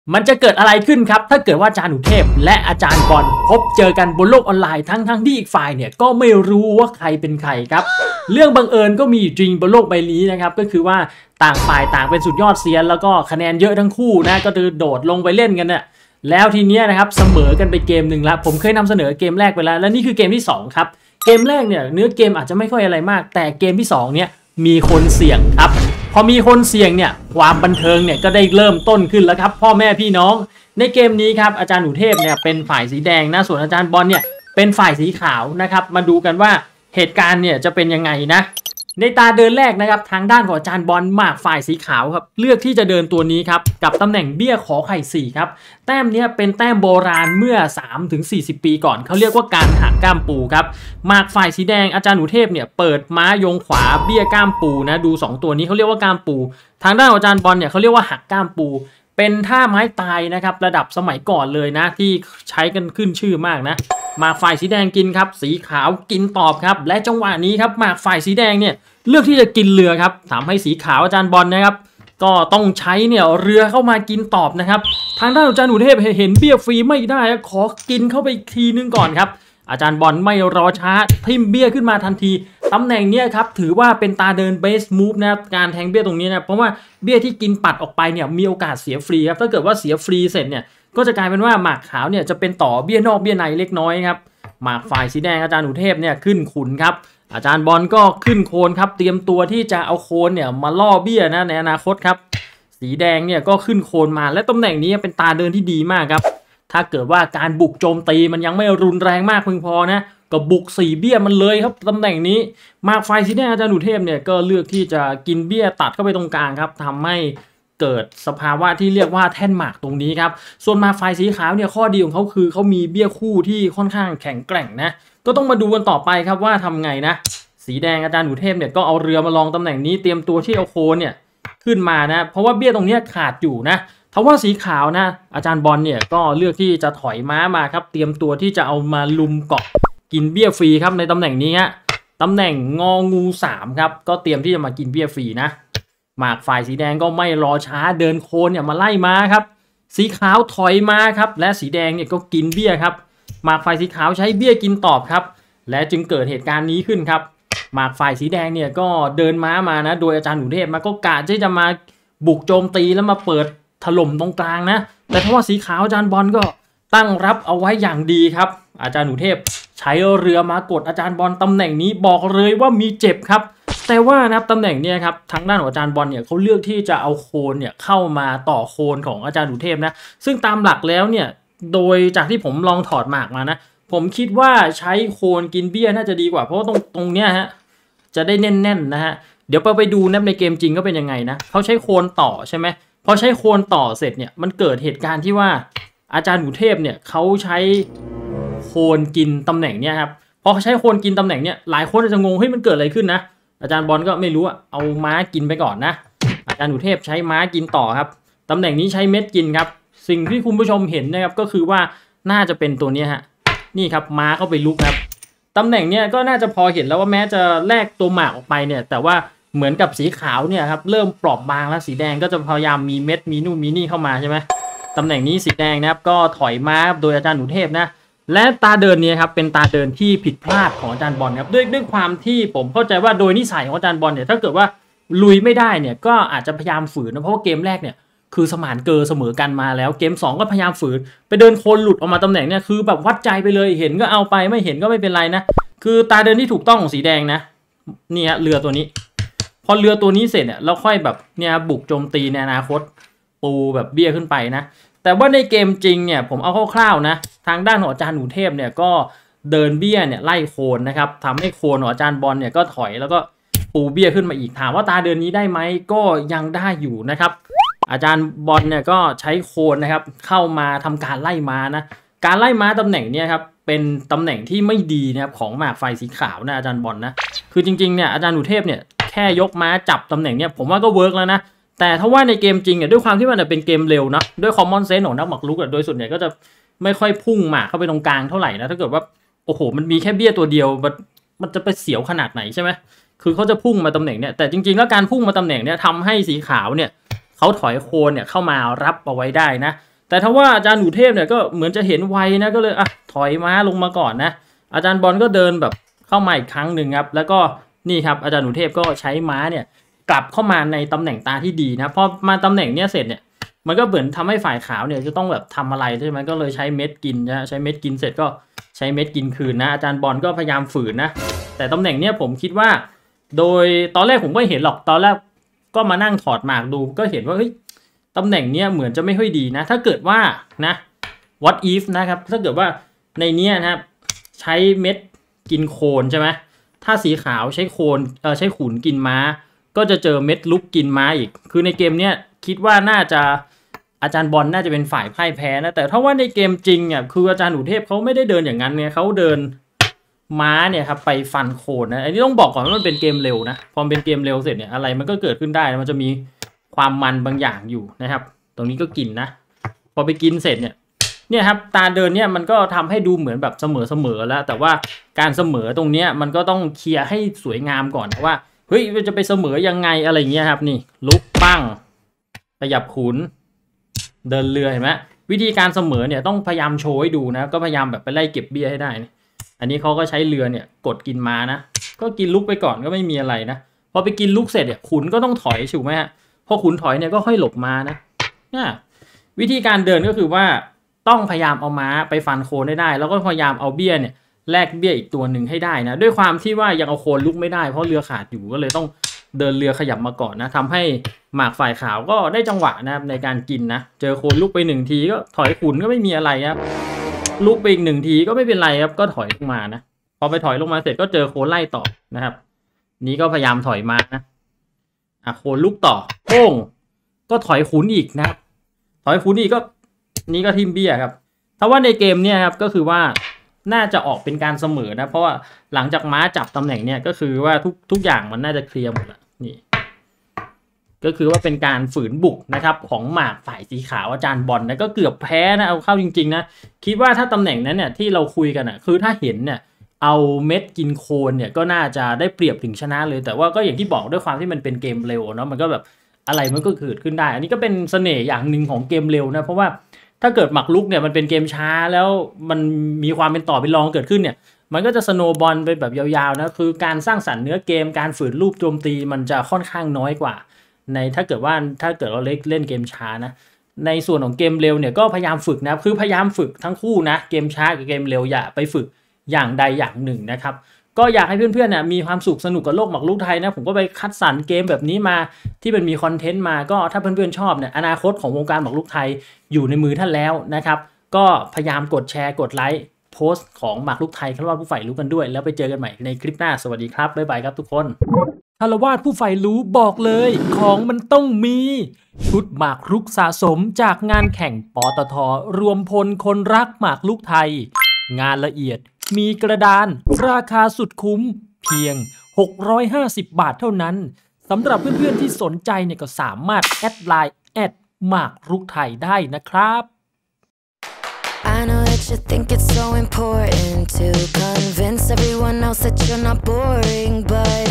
มันจะเกิดอะไรขึ้นครับถ้าเกิดว่าอาจารย์หนูเทพและอาจารย์บอลพบเจอกันบนโลกออนไลน์ทั้งที่อีกฝ่ายเนี่ยก็ไม่รู้ว่าใครเป็นใครครับเรื่องบังเอิญก็มีจริงบนโลกใบนี้นะครับก็คือว่าต่างฝ่ายต่างเป็นสุดยอดเซียนแล้วก็คะแนนเยอะทั้งคู่นะก็โดดลงไปเล่นกันเนี่ยแล้วทีเนี้ยนะครับเสมอกันไปเกมหนึ่งแล้วผมเคยนำเสนอเกมแรกไปแล้วและนี่คือเกมที่2ครับเกมแรกเนี่ยเนื้อเกมอาจจะไม่ค่อยอะไรมากแต่เกมที่2เนี่ยมีคนเสี่ยงครับพอมีคนเสี่ยงเนี่ยความบันเทิงเนี่ยก็ได้เริ่มต้นขึ้นแล้วครับพ่อแม่พี่น้องในเกมนี้ครับอาจารย์หนูเทพเนี่ยเป็นฝ่ายสีแดงนะส่วนอาจารย์บอลเนี่ยเป็นฝ่ายสีขาวนะครับมาดูกันว่าเหตุการณ์เนี่ยจะเป็นยังไงนะในตาเดินแรกนะครับทางด้านของอาจารย์บอลมากฝ่ายสีขาวครับเลือกที่จะเดินตัวนี้ครับกับตำแหน่งเบี้ยขอไข่4ครับแต้มนี้เป็นแต้มโบราณเมื่อ 3-40 ปีก่อนเขาเรียกว่าการหักก้ามปูครับมากฝ่ายสีแดงอาจารย์หนูเทพเนี่ยเปิดม้ายงขวาเบี้ยก้ามปูนะดู2ตัวนี้เขาเรียกว่าก้ามปูทางด้านของอาจารย์บอลเนี่ยเขาเรียกว่าหักก้ามปูเป็นท่าไม้ตายนะครับระดับสมัยก่อนเลยนะที่ใช้กันขึ้นชื่อมากนะหมากฝ่ายสีแดงกินครับสีขาวกินตอบครับและจังหวะนี้ครับหมากฝ่ายสีแดงเนี่ยเลือกที่จะกินเรือครับทำให้สีขาวอาจารย์บอลนะครับก็ต้องใช้เนี่ยเรือเข้ามากินตอบนะครับทางด้านอาจารย์หนูเทพเห็นเบี้ยฟรีไม่ได้ขอกินเข้าไปอีกทีนึงก่อนครับอาจารย์บอลไม่รอช้าทิมเบี้ยขึ้นมาทันทีตำแหน่งเนี้ยครับถือว่าเป็นตาเดินเบสมูฟนะครับการแทงเบี้ยตรงนี้นะเพราะว่าเบี้ยที่กินปัดออกไปเนี่ยมีโอกาสเสียฟรีครับถ้าเกิดว่าเสียฟรีเสร็จเนี่ยก็จะกลายเป็นว่าหมากขาวเนี่ยจะเป็นต่อเบี้ยนอกเบี้ยในเล็กน้อยครับหมากฝ่ายสีแดงอาจารย์หนูเทพเนี่ยขึ้นขุนครับอาจารย์บอลก็ขึ้นโคนครับเตรียมตัวที่จะเอาโคนเนี่ยมาล่อเบี้ยนะในอนาคตครับสีแดงเนี่ยก็ขึ้นโคนมาและตำแหน่งนี้เป็นตาเดินที่ดีมากครับถ้าเกิดว่าการบุกโจมตีมันยังไม่รุนแรงมากเพียงพอนะก็บุก4เบี้ยมันเลยครับตำแหน่งนี้มากไฟสีแดงอาจารย์หนูเทพเนี่ยก็เลือกที่จะกินเบี้ยตัดเข้าไปตรงกลางครับทำให้เกิดสภาวะที่เรียกว่าแท่นหมากตรงนี้ครับส่วนมากไฟสีขาวเนี่ยข้อดีของเขาคือเขามีเบี้ยคู่ที่ค่อนข้างแข็งแกร่งนะก็ต้องมาดูกันต่อไปครับว่าทำไงนะสีแดงอาจารย์หนูเทพเนี่ยก็เอาเรือมาลองตำแหน่งนี้เตรียมตัวที่เอาโคนเนี่ยขึ้นมานะเพราะว่าเบี้ยตรงนี้ขาดอยู่นะทว่าสีขาวนะอาจารย์บอลเนี่ยก็เลือกที่จะถอยม้ามาครับเตรียมตัวที่จะเอามาลุมเกาะกินเบี้ยฟรีครับในตำแหน่งนี้ฮะตำแหน่งงองู3ครับก็เตรียมที่จะมากินเบี้ยฟรีนะหมากฝ่ายสีแดงก็ไม่รอช้าเดินโคนเนี่ยมาไล่ม้าครับสีขาวถอยมาครับและสีแดงเนี่ยก็กินเบี้ยครับหมากฝ่ายสีขาวใช้เบี้ยกินตอบครับและจึงเกิดเหตุการณ์นี้ขึ้นครับหมากฝ่ายสีแดงเนี่ยก็เดินม้ามานะโดยอาจารย์หนูเทพมาก็กะที่จะมาบุกโจมตีแล้วมาเปิดถล่มตรงกลางนะแต่ถ้าว่าสีขาวอาจารย์บอลก็ตั้งรับเอาไว้อย่างดีครับอาจารย์หนูเทพใช้เรือมากดอาจารย์บอลตำแหน่งนี้บอกเลยว่ามีเจ็บครับแต่ว่านะครับตำแหน่งนี้ครับทางด้านของอาจารย์บอลเนี่ยเขาเลือกที่จะเอาโคนเนี่ยเข้ามาต่อโคนของอาจารย์หนูเทพนะซึ่งตามหลักแล้วเนี่ยโดยจากที่ผมลองถอดหมากมานะผมคิดว่าใช้โคนกินเบี้ยน่าจะดีกว่าเพราะว่าตรงเนี้ยฮะจะได้แน่นๆนะฮะเดี๋ยวไปดูนะในเกมจริงก็เป็นยังไงนะเขาใช้โคนต่อใช่ไหมพอใช้โคนต่อเสร็จเนี่ยมันเกิดเหตุการณ์ที่ว่าอาจารย์หนูเทพเนี่ยเขาใช้โคนกินตำแหน่งเนี่ยครับพอเขาใช้โคนกินตำแหน่งเนี่ยหลายคนจะงงเฮ้ยมันเกิดอะไรขึ้นนะอาจารย์บอลก็ไม่รู้อะเอาม้ากินไปก่อนนะอาจารย์หนูเทพใช้ม้ากินต่อครับตำแหน่งนี้ใช้เม็ดกินครับสิ่งที่คุณผู้ชมเห็นนะครับก็คือว่าน่าจะเป็นตัวนี้ฮะนี่ครับม้าเข้าไปลุกครับตำแหน่งเนี่ยก็น่าจะพอเห็นแล้วว่าแม้จะแลกตัวหมากออกไปเนี่ยแต่ว่าเหมือนกับสีขาวเนี่ยครับเริ่มเปราะบางแล้วสีแดงก็จะพยายามมีเม็ดมีนู่นมีนี่เข้ามาใช่ไหมตำแหน่งนี้สีแดงนะครับก็ถอยม้าโดยอาจารย์หนูเทพนะและตาเดินนี้ครับเป็นตาเดินที่ผิดพลาดของอาจารย์บอลครับด้วยความที่ผมเข้าใจว่าโดยนิสัยของอาจารย์บอลเนี่ยถ้าเกิดว่าลุยไม่ได้เนี่ยก็อาจจะพยายามฝืนนะเพราะว่าเกมแรกเนี่ยคือสมานเกอเสมอกันมาแล้วเกม2ก็พยายามฝืนไปเดินโคนหลุดออกมาตำแหน่งเนี่ยคือแบบวัดใจไปเลยเห็นก็เอาไปไม่เห็นก็ไม่เป็นไรนะคือตาเดินที่ถูกต้องของสีแดงนะนี่ฮะเรือตัวนี้พอเรือตัวนี้เสร็จเนี่ยเราค่อยแบบเนี่ยบุกโจมตีในอนาคตปูแบบเบี้ยขึ้นไปนะแต่ว่าในเกมจริงเนี่ยผมเอาคร่าวๆนะทางด้านของอาจารย์หนูเทพเนี่ยก็เดินเบี้ยเนี่ยไล่โคนนะครับทำให้โคนของอาจารย์บอลเนี่ยก็ถอยแล้วก็ปูเบี้ยขึ้นมาอีกถามว่าตาเดินนี้ได้ไหมก็ยังได้อยู่นะครับอาจารย์บอลเนี่ยก็ใช้โคนนะครับเข้ามาทำการไล่ม้านะการไล่ม้าตำแหน่งเนี่ยครับเป็นตำแหน่งที่ไม่ดีนะครับของหมากไฟสีขาวนะอาจารย์บอลนะคือจริงๆเนี่ยอาจารย์หนูเทพเนี่ยแค่ยกม้าจับตำแหน่งเนี่ยผมว่าก็เวิร์กแล้วนะแต่ถ้าว่าในเกมจริงเนี่ยด้วยความที่มันเป็นเกมเร็วนะด้วยคอมมอนเซนส์ของนักหมากรุกโดยส่วนใหญ่ก็จะไม่ค่อยพุ่งหมากเข้าไปตรงกลางเท่าไหร่นะถ้าเกิดว่าโอ้โหมันมีแค่เบี้ยตัวเดียวมันจะไปเสียวขนาดไหนใช่ไหมคือเขาจะพุ่งมาตำแหน่งเนี่ยแต่จริงๆแล้วการพุ่งมาตำแหน่งเนี่ยทำให้สีขาวเนี่ยเขาถอยโคนเนี่ยเข้ามารับเอาไว้ได้นะแต่ถ้าว่าอาจารย์หนูเทพเนี่ยก็เหมือนจะเห็นไวนะก็เลยถอยม้าลงมาก่อนนะอาจารย์บอลก็เดินแบบเข้ามาอีกครั้งหนึ่งครับแล้วก็นี่ครับอาจารย์หนูเทพก็ใช้ม้าเนี่ยกลับเข้ามาในตำแหน่งตาที่ดีนะพอมาตำแหน่งเนี้ยเสร็จเนี่ยมันก็เหมือนทำให้ฝ่ายขาวเนี่ยจะต้องแบบทำอะไรใช่ไหมก็เลยใช้เม็ดกินนะใช้เม็ดกินเสร็จก็ใช้เม็ดกินคืนนะอาจารย์บอลก็พยายามฝืนนะแต่ตำแหน่งเนี้ยผมคิดว่าโดยตอนแรกผมก็เห็นหรอกตอนแรกก็มานั่งถอดหมากดูก็เห็นว่าเฮ้ยตำแหน่งเนี้ยเหมือนจะไม่ค่อยดีนะถ้าเกิดว่านะ what if นะครับถ้าเกิดว่าในเนี้ยนะครับใช้เม็ดกินโคนใช่ไหมถ้าสีขาวใช้โคนใช้ขุนกินม้าก็จะเจอเม็ดลุกกินม้าอีกคือในเกมเนี้ยคิดว่าน่าจะอาจารย์บอลน่าจะเป็นฝ่ายพ่ายแพ้นะแต่ถ้าว่าในเกมจริงอ่ะคืออาจารย์หนูเทพเขาไม่ได้เดินอย่างนั้นเนี่ยเขาเดินม้าเนี่ยครับไปฟันโคนนะอันนี้ต้องบอกก่อนว่ามันเป็นเกมเร็วนะพอเป็นเกมเร็วเสร็จเนี่ยอะไรมันก็เกิดขึ้นได้มันจะมีความมันบางอย่างอยู่นะครับตรงนี้ก็กินนะพอไปกินเสร็จเนี่ยครับตาเดินเนี่ยมันก็ทำให้ดูเหมือนแบบเสมอแล้วแต่ว่าการเสมอตรงเนี้ยมันก็ต้องเคลียร์ให้สวยงามก่อนว่าเฮ้ยจะไปเสมอยังไงอะไรเงี้ยครับนี่ลุกปั้งขยับขุนเดินเรือเห็นไหมวิธีการเสมอเนี่ยต้องพยายามโชว์ให้ดูนะก็พยายามแบบไปไล่เก็บเบี้ยให้ได้อันนี้เขาก็ใช้เรือเนี่ยกดกินม้านะก็กินลุกไปก่อนก็ไม่มีอะไรนะพอไปกินลุกเสร็จเนี่ยขุนก็ต้องถอยถูกไหมฮะพอขุนถอยเนี่ยก็ค่อยหลบม้านะวิธีการเดินก็คือว่าต้องพยายามเอาม้าไปฟันโคนได้แล้วก็พยายามเอาเบี้ยเนี่ยแลกเบี้ยอีกตัวหนึ่งให้ได้นะด้วยความที่ว่ายังเอาโคนลุกไม่ได้เพราะเรือขาดอยู่ก็เลยต้องเดินเรือขยับมาก่อนนะทำให้หมากฝ่ายขาวก็ได้จังหวะนะครับในการกินนะเจอโคนลุกไป1ทีก็ถอยขุนก็ไม่มีอะไรครับลุกไปอีก1ทีก็ไม่เป็นไรครับก็ถอยลงมานะพอไปถอยลงมาเสร็จก็เจอโคนไล่ต่อนะครับนี้ก็พยายามถอยมานะโคนลุกต่อโป้งก็ถอยขุนอีกนะครับถอยขุนอีกก็นี่ก็ทิมเบี้ยครับถ้าว่าในเกมเนี่ยครับก็คือว่าน่าจะออกเป็นการเสมอนะเพราะว่าหลังจากม้าจับตำแหน่งเนี่ยก็คือว่าทุกอย่างมันน่าจะเคลียร์หมดแล้วนี่ก็คือว่าเป็นการฝืนบุกนะครับของหมากฝ่ายสีขาวอาจารย์บอลนะก็เกือบแพ้นะเอาเข้าจริงๆนะคิดว่าถ้าตำแหน่งนั้นเนี่ยที่เราคุยกันคือถ้าเห็นเนี่ยเอาเม็ดกินโคนเนี่ยก็น่าจะได้เปรียบถึงชนะเลยแต่ว่าก็อย่างที่บอกด้วยความที่มันเป็นเกมเร็วเนาะมันก็แบบอะไรมันก็เกิดขึ้นได้อันนี้ก็เป็นเสน่ห์อย่างหนึ่งของเกมเร็วนะเพราะว่าถ้าเกิดหมากรุกเนี่ยมันเป็นเกมช้าแล้วมันมีความเป็นต่อเป็นรองเกิดขึ้นเนี่ยมันก็จะสโนว์บอลไปแบบยาวๆนะคือการสร้างสรรค์เนื้อเกมการฝืนรูปโจมตีมันจะค่อนข้างน้อยกว่าในถ้าเกิดเราเล่นเกมช้านะในส่วนของเกมเร็วเนี่ยก็พยายามฝึกนะคือพยายามฝึกทั้งคู่นะเกมช้ากับเกมเร็วอย่าไปฝึกอย่างใดอย่างหนึ่งนะครับก็อยากให้เพื่อนๆเนี่ยมีความสุขสนุกกับโลกหมากรุกไทยนะผมก็ไปคัดสรรเกมแบบนี้มาที่มันมีคอนเทนต์มาก็ถ้าเพื่อนๆชอบเนี่ยอนาคตของวงการหมากรุกไทยอยู่ในมือท่านแล้วนะครับก็พยายามกดแชร์กดไลค์โพสต์ของหมากรุกไทยคารวาสผู้ใฝ่รู้กันด้วยแล้วไปเจอกันใหม่ในคลิปหน้าสวัสดีครับบ๊ายบายครับทุกคนคารวาสผู้ใฝ่รู้บอกเลยของมันต้องมีชุดหมากรุกสะสมจากงานแข่งปตท.รวมพลคนรักหมากรุกไทยงานละเอียดมีกระดานราคาสุดคุ้มเพียง650 บาทเท่านั้นสำหรับเพื่อนๆที่สนใจเนี่ยก็สามารถแอดไลน์หมากรุกไทยได้นะครับ I know that you think it's so important to convince everyone else that you're not boring, but